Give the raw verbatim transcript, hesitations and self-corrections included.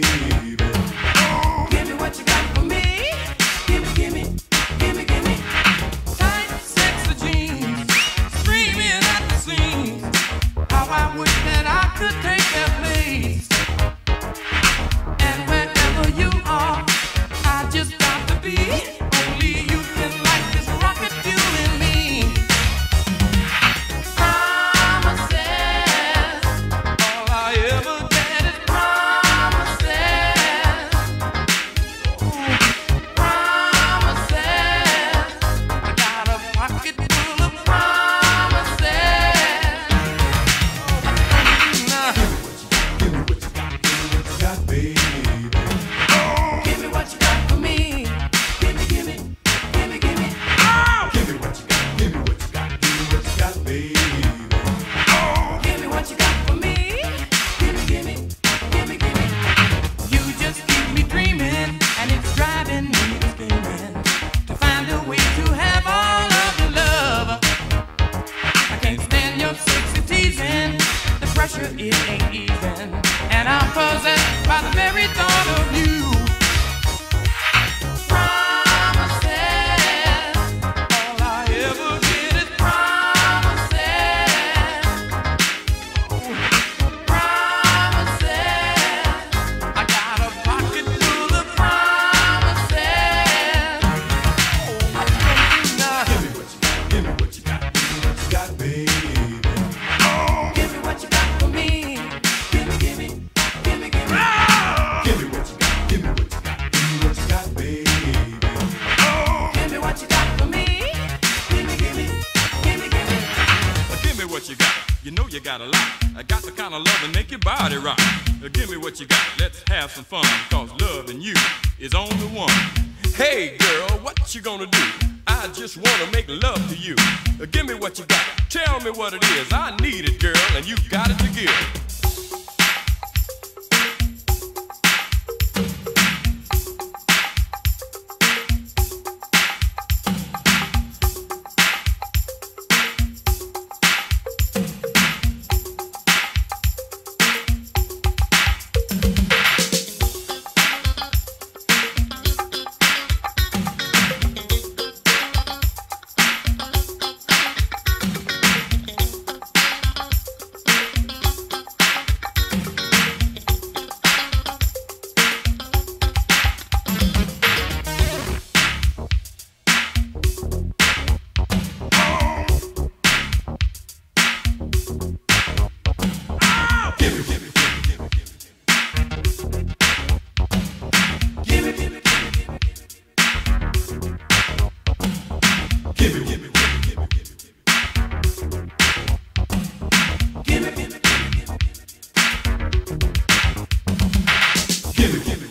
Give me what you got for me. Give me, give me, give me, give me. Tight, sexy jeans, screaming at the seams. How I wish that I could take their place. And wherever you are, I just got to be. Only you can light this rocket fuel in me. Promises, all I ever get is promises. Promises, I got a pocket full of promises. Nah. Give me what you got, give me what you got, baby. Give me what you got for me. Give me, give me, give me, give me. Oh! Give me what you got, give me what you got, give me what you got, baby. Give me what you got for me. Give me, give me, give me, give me. You just keep me dreaming, and it's driving me scheming to find a way to have all of your love. I can't stand your sexy teasing. The pressure it ain't even, and I'm possessed by the very thought of you. Promises, all I ever get is promises. Promises, I got a pocket full of promises. Nah. Give me what you got, give me what you got, give me what you got, baby. Give me what you got for me. Give me, give me, give me, give me. Give me what you got, give me what you got, give me what you got, baby. Give me what you got for me. Give me, give me, give me, give me. Give me what you got, you know you got a lot. I got the kind of love that make your body rock. Uh, Give me what you got, let's have some fun, cause loving you is on the one. Hey girl, what you gonna do? I just wanna make love to you. Uh, Give me what you got, tell me what it is. I need it, girl, and you got it to give. Give me, give me, give me, give me, give me. Give me, give me, Give me, give me, give me, give me, give me. give me, give me, give me. Give me, give me,